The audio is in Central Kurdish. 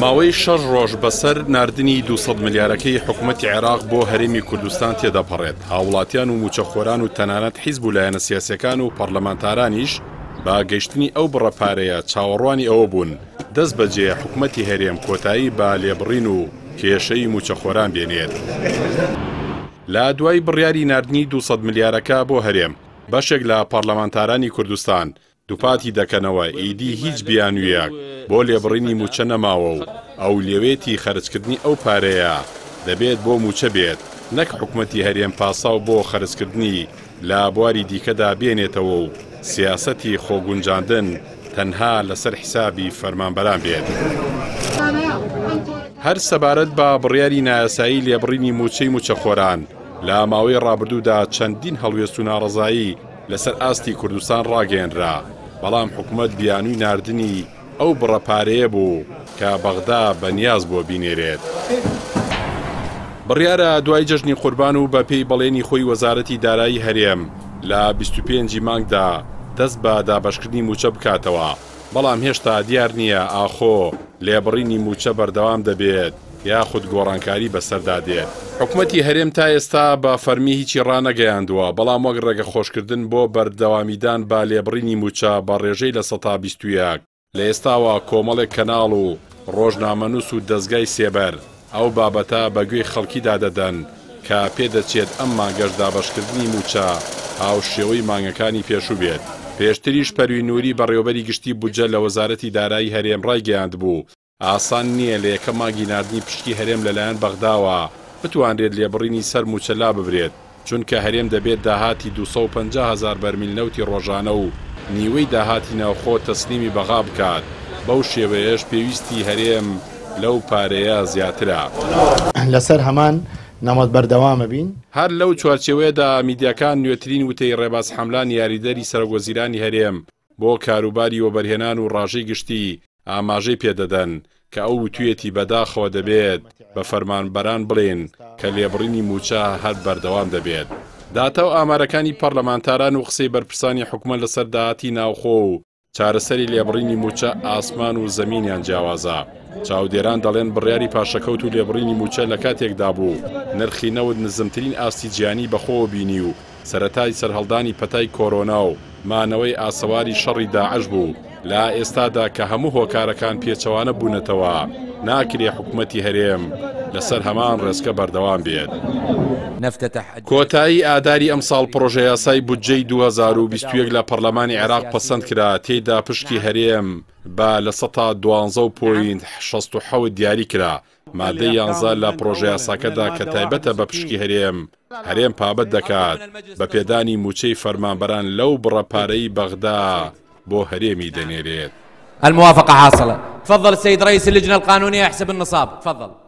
ماوەی 6 ڕۆژ بەسەر ناردنی 200 ملیارەکەی حکوومەتی عێراق بۆ هەرێمی کوردستان تێدەپەڕێت. هاوڵاتیان و موچەخۆران و تەنانەت حیزب و لایەنە سیاسیەکان و پەرلەمانتارانیش با گەیشتنی ئەو بڕەپارەیە چاوەڕوانی ئەوە بوون دەست بەجێ حکوومەتی هەرێم کۆتایی با لێبڕین و کێشەی موچەخۆران بێنێت. لە دوای بڕیاری ناردنی 200 ملیارەکە بۆ هەرێم بەشێک لە پەرلەمانتارانی کوردستان دووپاتی دەکەنەوە ئیدی هیچ بیانوویەک بۆ لێبڕینی موچە نەماوە و ئەو لێوێتی خەرجکردنی ئەو پارەیە دەبێت بۆ موچە بێت نەک حکوومەتی هەرێم پاساو بۆ خەرجکردنی لە بواری دیکەدا بێنێتەوە و سیاسەتی خۆگونجاندن تەنها لەسەر حسابی فەرمانبەران بێت. هەر سەبارەت بە بڕیاری نایاسایی لێبڕینی موچەی موچەخۆران لە ماوەی ڕابردوودا چەندین هەڵوێست و ناڕەزایی لەسەر ئاستی کوردستان ڕاگەیەنرا، بەڵام حکوومەت بیانووی ناردنی ئەو بڕەپارەیە بوو کە بەغدا بەنیاز بۆ بینێرێت. بڕیارە دوای جەژنی قوربان و بە پێی بەڵێنی خۆی وەزارەتی دارایی هەرێم لە 25 مانگدا دەست بە دابەشکردنی موچە بکاتەوە، بەڵام هێشتا دیار نییە ئاخۆ لێبڕینی موچە بەردەوام دەبێت یاخود گۆڕانکاری بەسەردا دێت. حکوومەتی هەرێم تا ئێستا بە فەرمی هیچی ڕانەگەیاندووە، بەڵام وەک ڕێگە خۆشکردن بۆ بەردەوامیدان با لێبڕینی موچە بە ڕێژەی لە 121 لە ئێستاوە کۆمەڵێک کەناڵ و ڕۆژنامەنووس و دەستگای سێبەر ئەو بابەتە بەگوێی خەڵکیدا دەدەن کە پێدەچێت ئەم مانگەش دابەشکردنی موچە هاوشێوەی مانگەکانی پێشوو بێت. پێشتریش پەروی نووری بەڕێوەبەری گشتی بودجە لە وەزارەتی دارایی هەرێم ڕایگەیاند بوو ئاسان نییە لە یەکەم مانگی ناردنی پشتی هەرێم لەلایەن بەغداوە بتوانرێت لێبڕینی سەر موچەلا ببرێت، چونکە هەرێم دەبێت داهاتی 250,000 بەرمیل نەوتی ڕۆژانە و نیوەی داهاتی ناوخۆ تەسلیمی بەغا بکات. بەو شێوەیەش پێویستی هەرێم لەو پارەیە زیاترە. لەسەر هەمان نەمەد بەردەوامە بین. هەر لەو چوارچێوەیەدا میدیاکان نوێترین وتەی ڕێباز حەملان یاریدەری سەرۆکوەزیرانی هەرێم بۆ کاروباری وەبەرهێنان و ڕاژەی گشتی ئاماژەی پێدەدەن کە ئەو وتوێتی بەداخەوە دەبێت بە فەرمانبەران بڵێن کە لێبڕینی موچە هەر بەردەوام دەبێت. داتە و ئامارەکانی پەرلەمانتاران و قسەی بەرپرسانی حکومەت لەسەر داهاتی ناوخۆ و چارەسەری لێبڕینی موچە ئاسمان و زەمینیان جیاوازە. چاودێران دەڵێن بڕیاری پاشەکەوت و لێبڕینی موچە لە کاتێکدا بوو نرخی نەوت نزمترین ئاستی گیانی بەخۆوە بینی و سەرەتای سەرهەڵدانی پەتای کۆرۆنا و مانەوەی ئاسەواری شەڕی داعش بوو. لە ئێستادا کە هەموو هۆکارەکان پێچەوانە بوونەتەوە ناکرێ حکوومەتی هەرێم لەسەر هەمان ڕێزکە بەردەوام بێت. کۆتایی ئاداری ئەمساڵ پرۆژە یاسای بودجەی 2021 لە پەرلەمانی عێراق پەسەند کرا، تێیدا پشتی هەرێم با لە 12.67 دیاری کرا. مادەی 11 لە پرۆژە یاساکەدا کە تایبەتە بە پشتی هەرێم پابەت دەکات بە پێدانی موچەی فەرمانبەران لەو بڕەپارەی بەغدا بۆ هەرێمی دەنێرێت. الموافقة حاصلة. تفضل السيد رئيس اللجنة القانونية يحسب النصاب. تفضل.